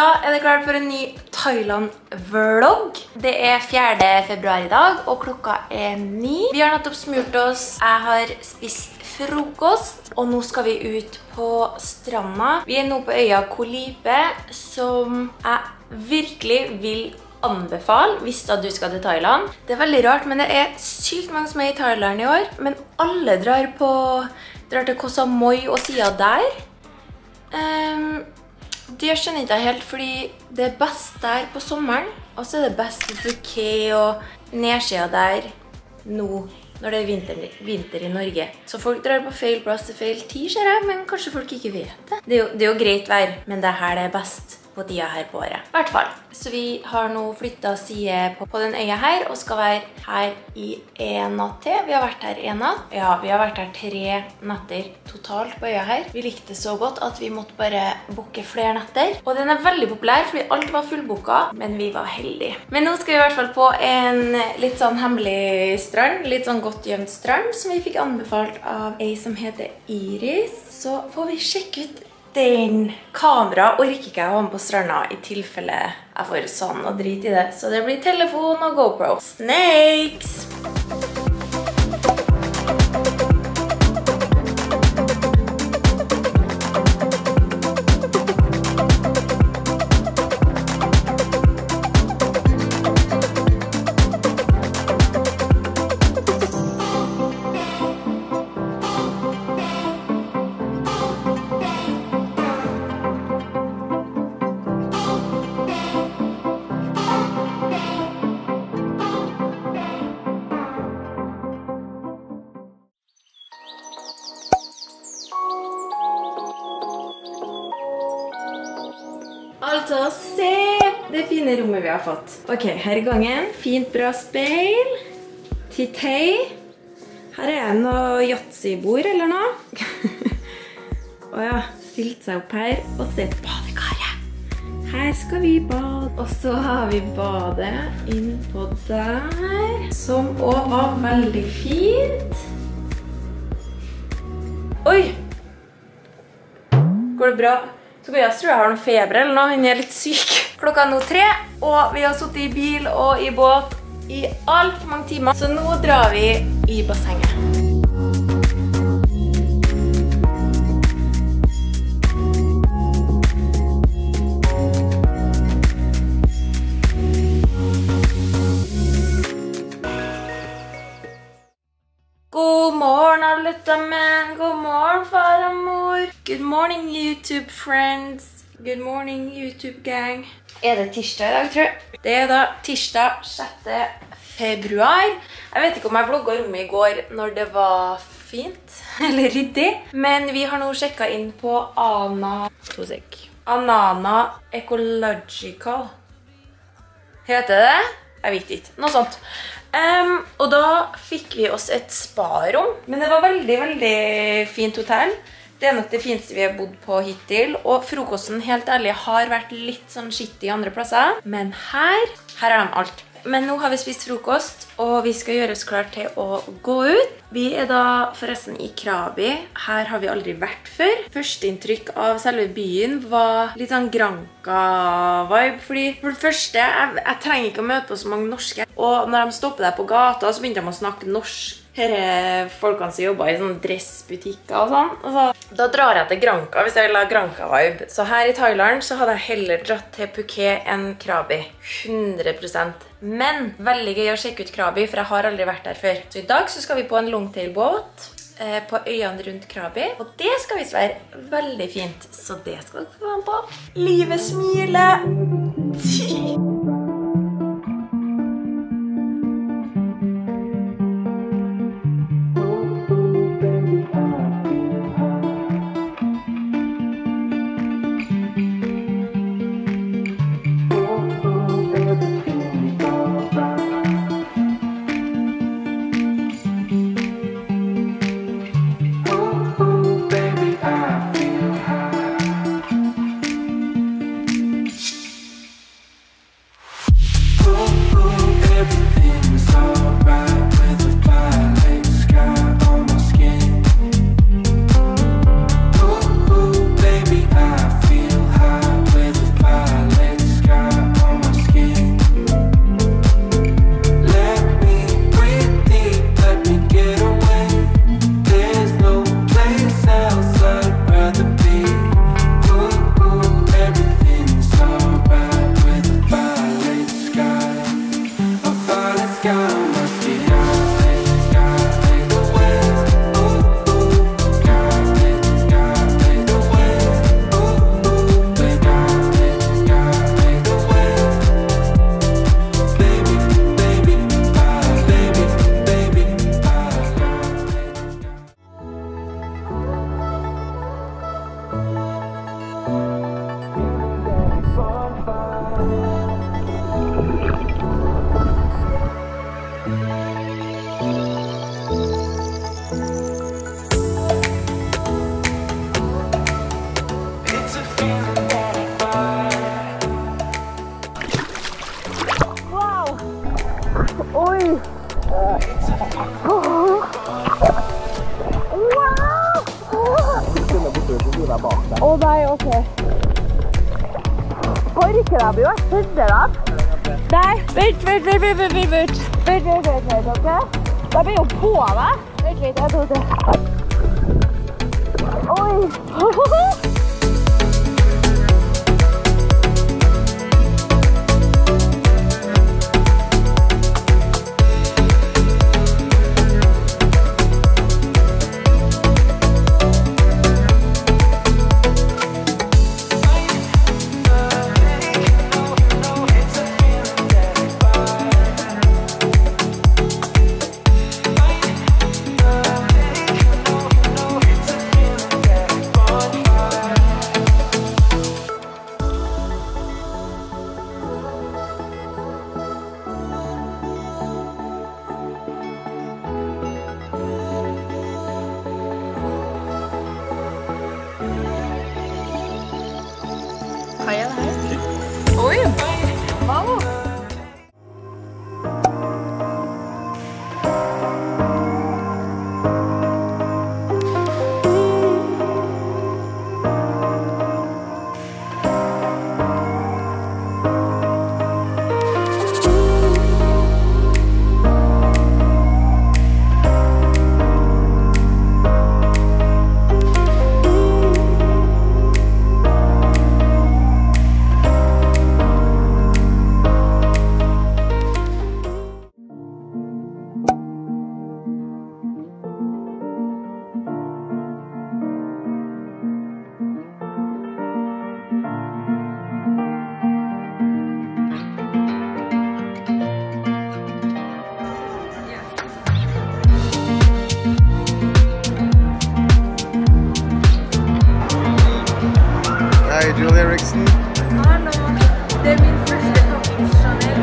Da er det klart for en ny Thailand-vlogg. Det er 4. februar i dag, og klokka er 9. Vi har nettopp smurt oss. Jeg har spist frokost, og nå skal vi ut på stranda. Vi er nå på øya Koh Lipe, som jeg virkelig vil anbefale hvis da du skal til Thailand. Det er veldig rart, men det er sykt mange som er i Thailand i år, men alle drar til Koh Samui og siden der. Det skjønner ikke jeg helt, fordi det er best der på sommeren, og så er det best i Phuket og nedsiden der nå, når det er vinter i Norge. Så folk drar på feil plass til feil tid, ser jeg, men kanskje folk ikke vet det. Det er jo greit vær, men det her er best på tida her på året. I hvert fall. Så vi har nå flyttet side på den øya her, og skal være her i en natt til. Vi har vært her en natt. Ja, vi har vært her 3 netter totalt på øya her. Vi likte det så godt at vi måtte bare booke flere netter. Og den er veldig populær, fordi alt var fullbooket, men vi var heldige. Men nå skal vi i hvert fall på en litt sånn hemmelig strand, litt sånn godt gjemt strand, som vi fikk anbefalt av ei som heter Iris. Så får vi sjekke ut den. Kamera orker ikke jeg å ha med på stranda i tilfelle jeg får sånn og drit i det. Så det blir telefon og GoPro. Snakes! Altså, se det fine rommet vi har fått. Ok, her er gangen. Fint, bra speil. Titt hei. Her er noe Yatzy-bord eller noe. Åja, stilt seg opp her og se badekaret. Her skal vi bade. Og så har vi badet inn på der, som også var veldig fint. Oi! Går det bra? Tobias tror jeg har noen feber eller noe, hun er litt syk. Klokka er nå 3, og vi har sittet i bil og i båt i alt for mange timer. Så nå drar vi i bassenget. God morgen alle sammen. God morgen far og mor. Good morning YouTube friends. Good morning YouTube gang. Er det tirsdag i dag, tror jeg? Det er da tirsdag 6. februar. Jeg vet ikke om jeg vlogget rommet i går når det var fint eller ryddig. Men vi har nå sjekket inn på Anana Ecological. Heter det? Jeg vet ikke. Noe sånt. Og da fikk vi oss et sparom, men det var veldig, veldig fint hotell. Det er nok det fineste vi har bodd på hittil, og frokosten, helt ærlig, har vært litt sånn skitt i andre plasser, men her har de alt. Men nå har vi spist frokost, og vi skal gjøre oss klar til å gå ut. Vi er da forresten i Krabi. Her har vi aldri vært før. Førsteinntrykk av selve byen var litt sånn Granca-vibe, fordi for det første, jeg trenger ikke å møte på så mange norske. Og når de stopper deg på gata, så begynte de å snakke norsk. Her er folkene som jobber i sånne dressbutikker og sånn. Og da drar jeg til Granca hvis jeg vil ha Granca-vibe. Så her i Thailand så hadde jeg heller dratt til Phuket enn Krabi. 100%. Men veldig gøy å sjekke ut Krabi, for jeg har aldri vært der før. Så i dag så skal vi på en longtail-båt på øyene rundt Krabi. Og det skal visst være veldig fint. Så det skal dere få være på. Livet smiler! Oi! Å nei, ok. Orker jeg blir jo høyere da? Nei, vent, ok? Da blir jo på meg. Vent litt, jeg tror det. Oi! Hva er det her? Oi! Wow! Julie Eriksson. Hallo, det er min første fucking Chanel.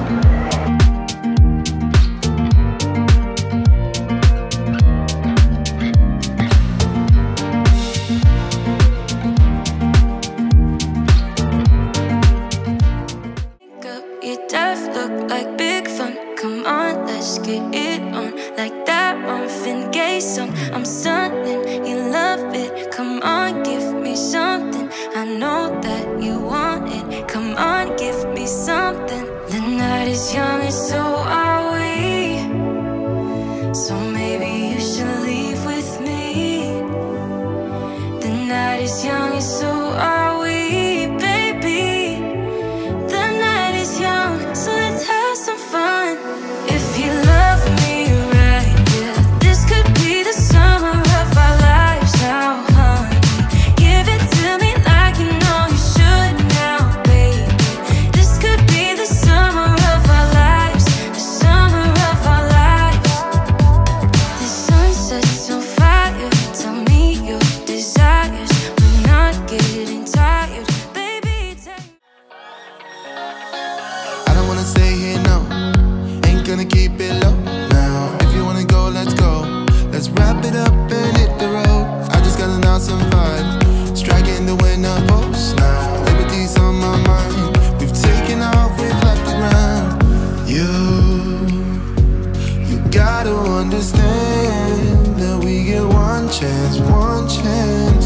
Your death look like big fun. Come on, let's get it on. Like that Marvin Gaye song. I'm stunning, you love it. Come on, give me something. I know that you want it. Come on, give me something. The night is young and so are we. So maybe you should leave with me. The night is young and so are we, baby. The night is young, so let's have some fun. If you love me right, yeah, this could be the summer of our lives now, honey. Give it to me like you know you should now, baby. This could be the summer of our lives, the summer of our lives. The sun sets on fire, tell me your desires. We're not getting tired, baby, take me. I don't wanna stay here, no. Ain't gonna keep it low now. If you wanna go, let's go. Let's wrap it up and hit the road. I just got an awesome vibe, striking the winner post now. Liberty's on my mind. We've taken off, we've left the ground. You gotta understand that we get one chance, one chance.